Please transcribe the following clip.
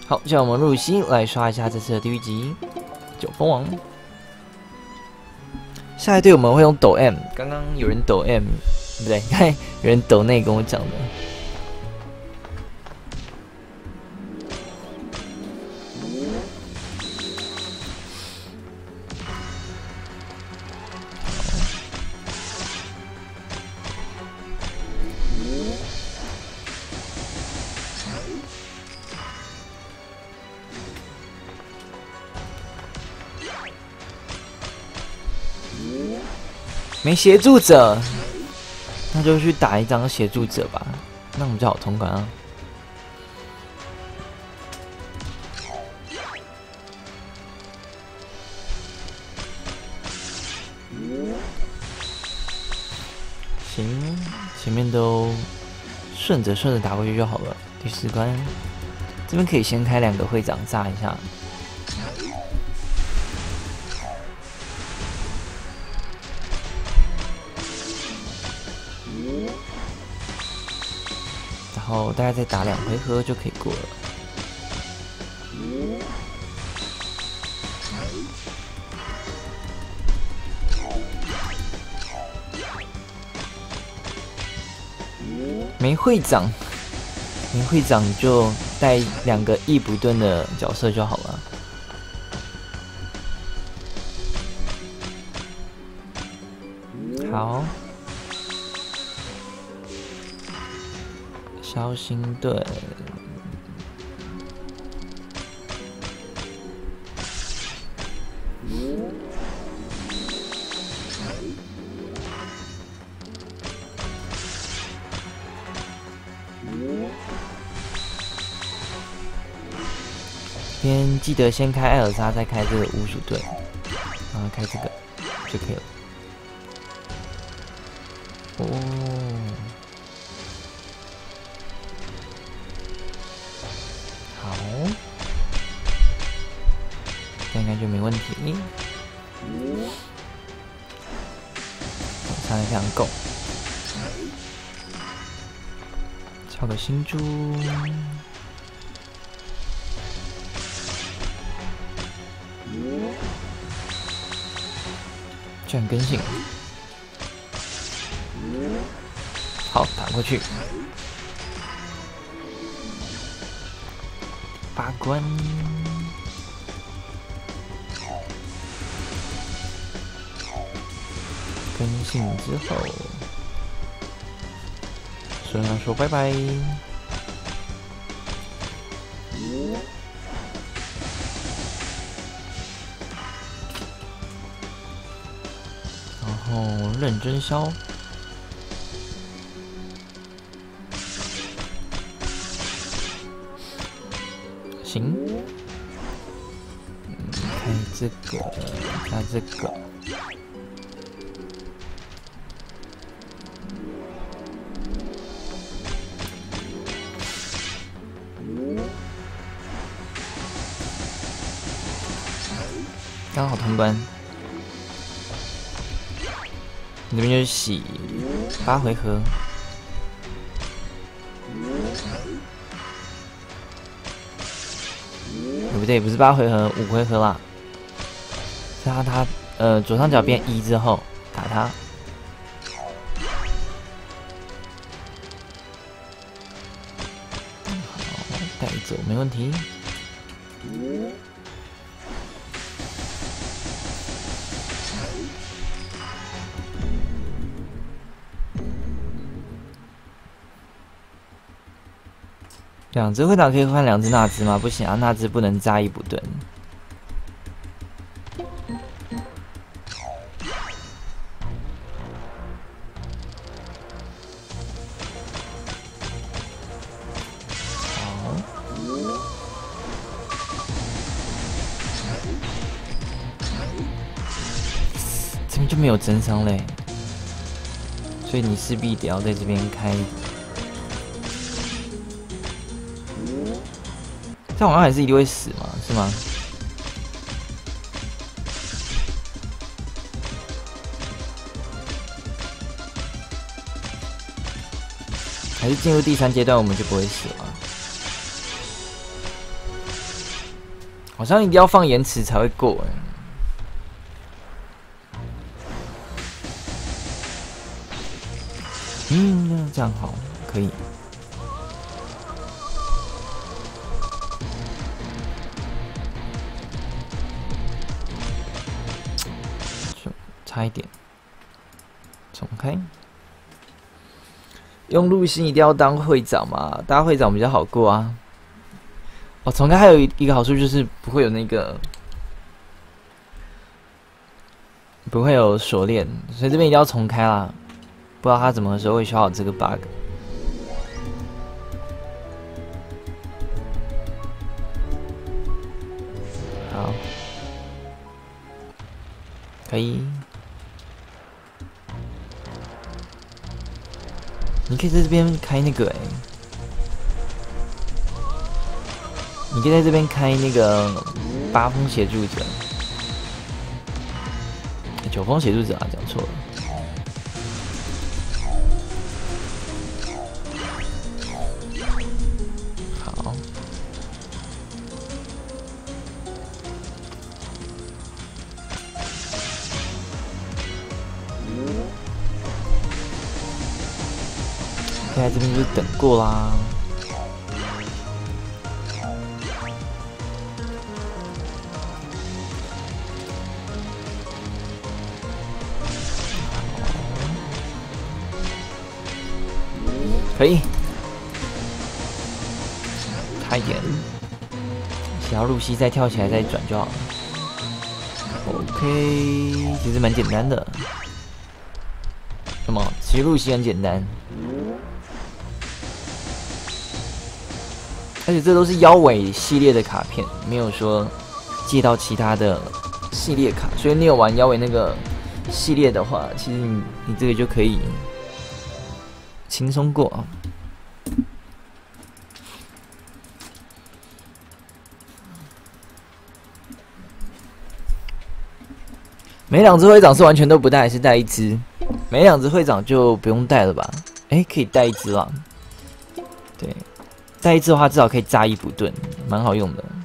好，现在我们入席来刷一下这次的地狱级九蜂王。下一队我们会用抖 M， 刚刚有人抖 M， 不对，刚才有人抖内跟我讲的。没协助者，那就去打一张协助者吧，那我们就好通关啊。行，前面都顺着打过去就好了。第4关，这边可以先开2个会长炸一下。然后大概再打2回合就可以过了。没会长就带2个1不盾的角色就好了。好。小心盾，先记得先开艾尔莎，再开这个巫术盾，然后开这个就可以了。哦。这应该就没问题。3非常够。敲个新珠。居然更新。好，打过去。8关。更新之后，顺良说拜拜。然后认真消。行。开这个，加这个。刚好通关，你这边就是洗8回合，不对，不是8回合，5回合啦。是他左上角变1之后打他，好带走没问题。2只会长可以换2只纳兹吗？不行啊，纳兹不能扎1不盾。好，这边就没有真伤嘞，所以你势必得要在这边开。这好像还是一定会死嘛，是吗？还是进入第3阶段我们就不会死了？ 好像一定要放延迟才会过哎。这样好，可以。差一点，重开。用陆星一定要当会长嘛？当会长比较好过啊。哦，重开还有一个好处就是不会有那个，不会有锁链，所以这边一定要重开啦。不知道他什么时候会修好这个 bug。好，可以。你可以在这边开那个你可以在这边开那个8风协助者，9风协助者啊，讲错了。好，现在这边就是等过啦。可以，差一点，只要露西再跳起来再转就好了。OK， 其实蛮简单的。什么？其实露西很简单，而且这都是妖尾系列的卡片，没有说借到其他的系列卡，所以你有玩妖尾那个系列的话，其实你这个就可以轻松过啊。每2只会长是完全都不带，还是带1只？每2只会长就不用带了吧？可以带1只啦。对，带1只的话至少可以炸1补盾，蛮好用的。